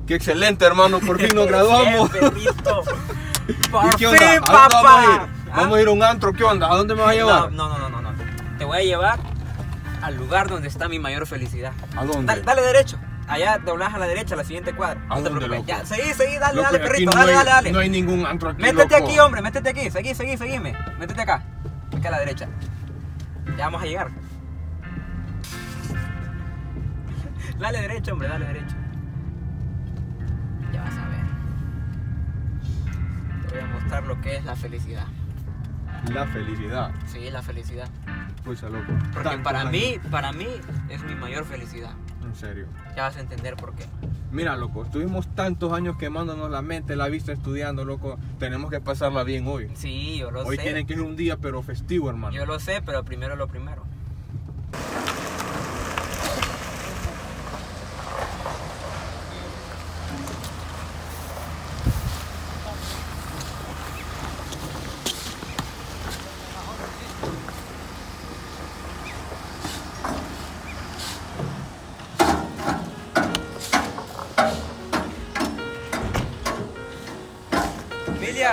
Qué excelente, hermano, por fin nos graduamos. Bien, perrito. Por ¿Y qué onda? fin, ¿A dónde papá. vamos a ir? ¿Vamos a ir a un antro? ¿Qué onda? ¿A dónde me vas a llevar? No. Te voy a llevar al lugar donde está mi mayor felicidad. ¿A dónde? Dale derecho. Allá doblás a la derecha, a la siguiente cuadra. ¿A No te dónde, preocupes. loco? Ya, seguí, dale, Loco, aquí perrito. no Dale, dale. No hay ningún antro aquí, Métete loco. aquí, hombre, métete aquí. Seguime. Métete acá. Acá a la derecha. Ya vamos a llegar. Dale derecho, hombre, dale derecho. Ya vas a ver. Te voy a mostrar lo que es la felicidad. La felicidad. Sí, la felicidad. Pucha, loco. Porque Tantos para años. mí es mi mayor felicidad. En serio. Ya vas a entender por qué. Mira, loco, estuvimos tantos años quemándonos la mente, la vista, estudiando, loco. Tenemos que pasarla bien hoy. Sí, yo lo Hoy sé. tiene que ser un día, pero festivo, hermano. Yo lo sé, pero primero lo primero. ¡Emilia!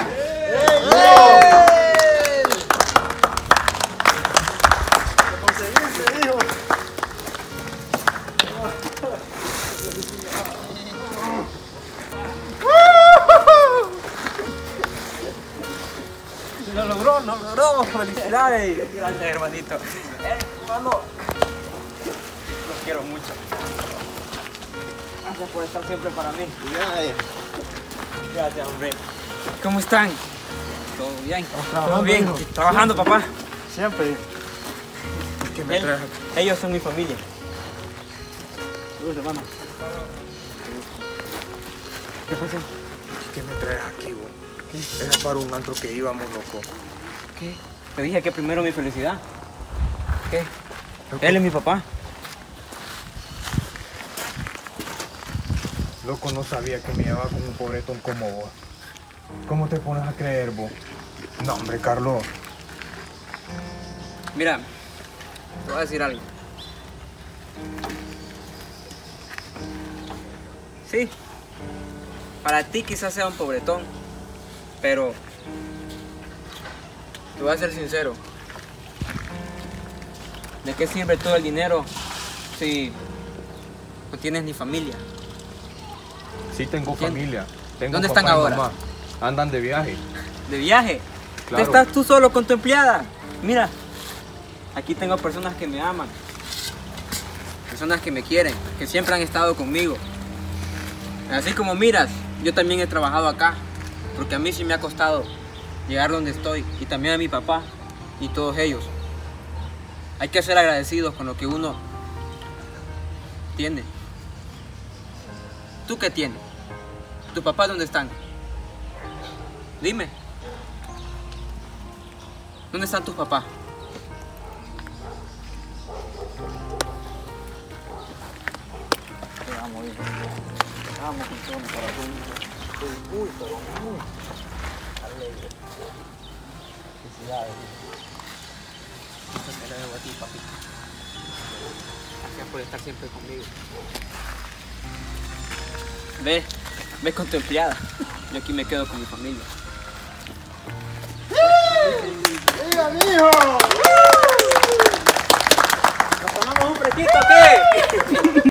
Lo logró, felicidades. Gracias, hermanito. Hermano, los quiero mucho. Gracias por estar siempre para mí. Gracias, hombre. ¿Cómo están? ¿Todo bien? ¿Todo bien? Hijo. ¿Trabajando, papá? Siempre. ¿Qué me traes aquí? Ellos son mi familia. Hermano. ¿Qué pasó? ¿Qué me traes aquí, vos? Era para un antro que íbamos, loco. ¿Qué? Te dije que primero mi felicidad. ¿Qué? Él es mi papá. Loco, no sabía que me llevaba con un pobretón como vos. ¿Cómo te pones a creer, vos? No, hombre, Carlos. Mira, te voy a decir algo. Sí, para ti quizás sea un pobretón, pero te voy a ser sincero. ¿De qué sirve todo el dinero si no tienes ni familia? Sí tengo ¿Quién? familia. Tengo ¿Dónde papá están y ahora? mamá. Andan de viaje. ¿De viaje? Claro. ¿Estás tú solo con tu empleada? Mira, aquí tengo personas que me aman, personas que me quieren, que siempre han estado conmigo. Así como miras, yo también he trabajado acá, porque a mí sí me ha costado llegar donde estoy, y también a mi papá y todos ellos. Hay que ser agradecidos con lo que uno tiene. ¿Tú qué tienes? ¿Tus papás dónde están? Dime. ¿Dónde están tus papás? Te amo, hijo. Te amo con todo mi corazón. Estoy muy, pero muy alegre. Felicidades, hijo. Esto te lo debo a ti, papi. Gracias por estar siempre conmigo. Ve con tu empleada. Yo aquí me quedo con mi familia. ¡Viva, mijo! ¿Nos tomamos un fresquito o qué?